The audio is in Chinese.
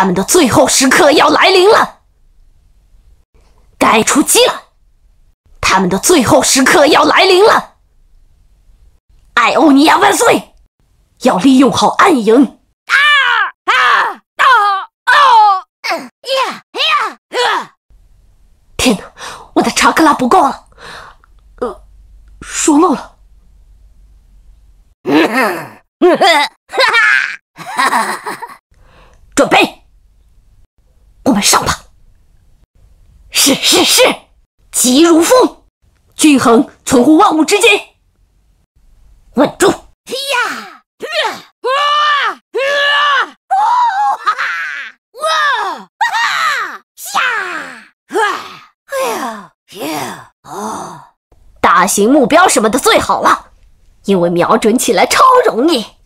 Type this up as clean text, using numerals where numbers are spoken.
他们的最后时刻要来临了，该出击了！他们的最后时刻要来临了！艾欧尼亚万岁！要利用好暗影！天哪，我的查克拉不够了，说漏了。准备，我们上吧！是，急如风，均衡存乎万物之间，稳住！大型目标什么的最好了，因为瞄准起来超容易。